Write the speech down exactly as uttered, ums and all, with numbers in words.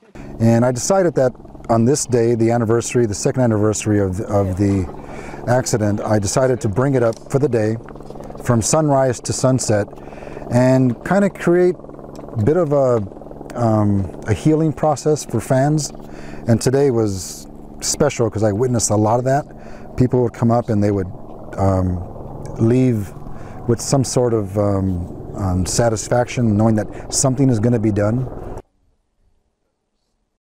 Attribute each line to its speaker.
Speaker 1: And I decided that on this day, the anniversary, the second anniversary of, of the accident, I decided to bring it up for the day from sunrise to sunset and kind of create a bit of a, um, a healing process for fans. And today was special because I witnessed a lot of that. People would come up and they would um, leave with some sort of um, um, satisfaction, knowing that something is going to be done.